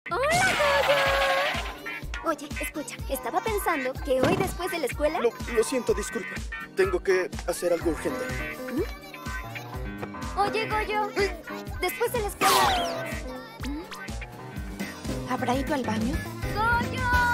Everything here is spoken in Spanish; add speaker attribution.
Speaker 1: ¡Hola, Goyo! Oye, escucha, estaba pensando que hoy después de la escuela...
Speaker 2: Lo siento, disculpa. Tengo que hacer algo urgente.
Speaker 1: Oye, Goyo, después de la escuela...
Speaker 3: ¿Habrá ido al baño?
Speaker 1: ¡Goyo!